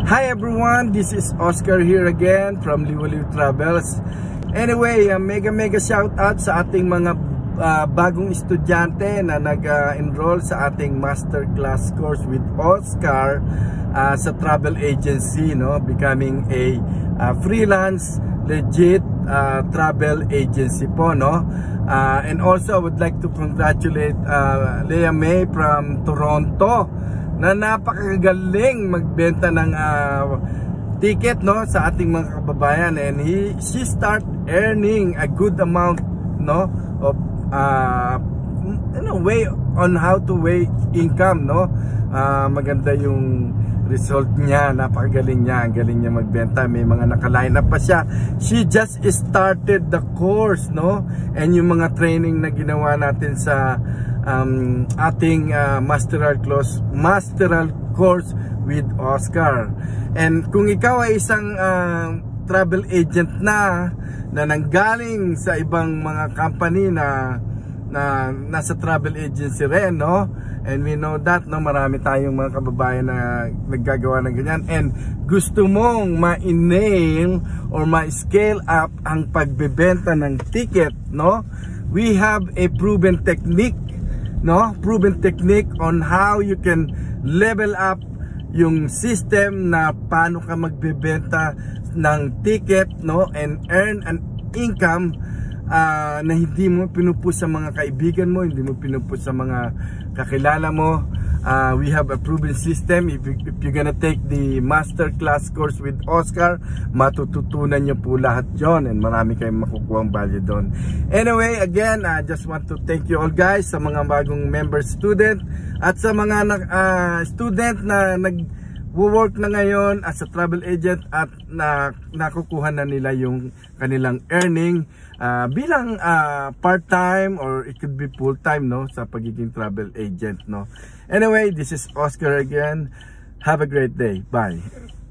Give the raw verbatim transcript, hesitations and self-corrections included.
Hi everyone, this is Oscar here again from Liwaliw Travels. Anyway, uh, mega mega shout out sa ating mga uh, bagong estudyante na nag-enroll uh, sa ating masterclass course with Oscar uh, sa travel agency, no, becoming a uh, freelance legit uh, travel agency po, no. Uh, and also I would like to congratulate uh, Leah May from Toronto na napakagaling magbenta ng uh, ticket, no, sa ating mga kababayan, and he she start earning a good amount, no, of uh, you know, way on how to weigh income, no. Uh, maganda yung result niya, napakagaling niya, ang galing niya magbenta, may mga naka-line up pa siya. She just started the course, no, and yung mga training na ginawa natin sa um, ating uh, masteral course, masteral course with Oscar. And kung ikaw ay isang uh, travel agent na na nanggaling sa ibang mga company na na nasa travel agency rin, no, and we know that, no, marami tayong mga kababayan na naggagawa ng ganyan, and gusto mong ma-nail or ma-scale up ang pagbebenta ng ticket, no, we have a proven technique, no, proven technique on how you can level up yung system na paano ka magbebenta ng ticket, no, and earn an income uh, na hindi mo pinupus sa mga kaibigan mo, hindi mo pinupus sa mga kakilala mo. Uh, we have a proven system. If, you, if you're gonna take the master class course with Oscar, matututunan nyo po lahat yon, and marami kayong makukuha ang value doon. Anyway, again, I just want to thank you all guys, sa mga bagong member student at sa mga uh, student na nag work na ngayon as a travel agent at na nakukuha na nila yung kanilang earning uh, bilang uh, part-time or it could be full-time, no, sa pagiging travel agent, no. Anyway, this is Oscar again. Have a great day. Bye.